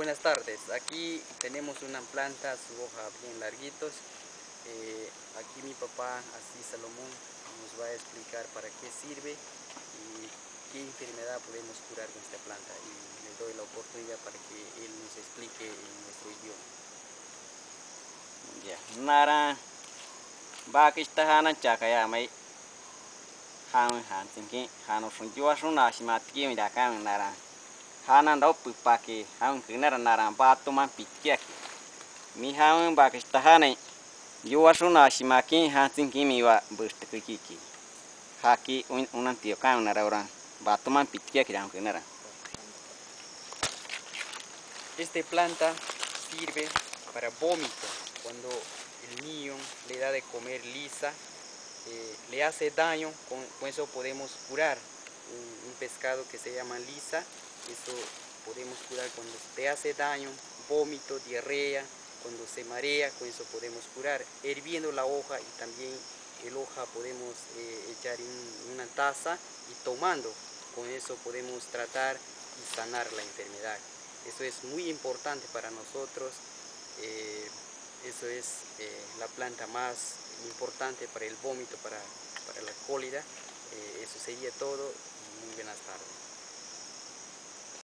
Buenas tardes, aquí tenemos una planta, su hoja bien larguitos. Aquí mi papá, así Salomón, nos va a explicar para qué sirve y qué enfermedad podemos curar con esta planta. Y le doy la oportunidad para que él nos explique en nuestro idioma. Ya, nara bakista hana chakaya mai han thinking hano funjua suna simati mi dakang nara hana ndo pupake han kinara nara batu man pitkiaki mi han bakista hana jua suna simaki han thinking mi wa bustukiki haki unan tio kan nara orang batu man pitkiaki han kinara. Esta planta sirve para vómito. Cuando el niño le da de comer lisa, le hace daño, con eso podemos curar. Un pescado que se llama lisa, eso podemos curar cuando te hace daño, vómito, diarrea, cuando se marea, con eso podemos curar. Hirviendo la hoja y también el hoja podemos echar en una taza y tomando, con eso podemos tratar y sanar la enfermedad. Eso es muy importante para nosotros. Eso es la planta más importante para el vómito, para la cólera. Eso sería todo. Muy buenas tardes.